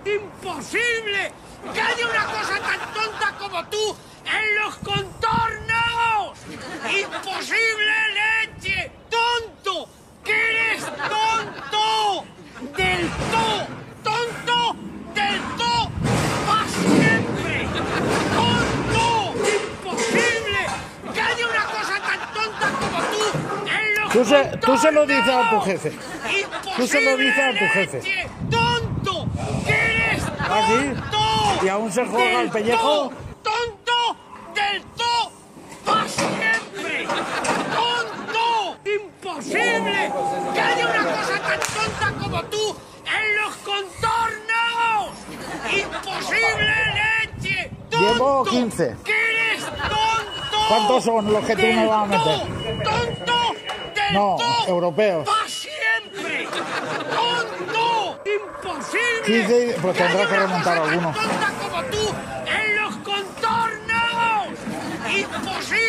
¡Imposible! ¡Que haya una cosa tan tonta como tú en los contornos! ¡Imposible, leche! ¡Tonto! ¡Que eres tonto! ¡Del todo! ¡Tonto! ¡Del todo! ¡Para siempre! ¡Tonto! ¡Imposible! ¡Que haya una cosa tan tonta como tú en los contornos! Tú se lo dices a tu jefe. ¡Imposible, Tú se lo dices a tu jefe. leche! ¡Tonto! ¡Que eres tonto! ¿Ah, sí? ¿Y aún se juega el pellejo? ¡Tonto! ¡Del todo! ¡Para siempre! ¡Tonto! ¡Imposible! ¡Que haya una cosa tan tonta como tú en los contornos! ¡Imposible, leche! ¡Tonto! Llevo 15. ¡Que eres tonto! ¿Cuántos son los que tú me vas a meter? ¡Tonto! ¡Del No, todo! europeos. ¡Para siempre! ¡Tonto! ¡Imposible! 15, pues tendrás haya que una remontar cosa tan algunos. tonta como tú en los contornos! ¡Imposible!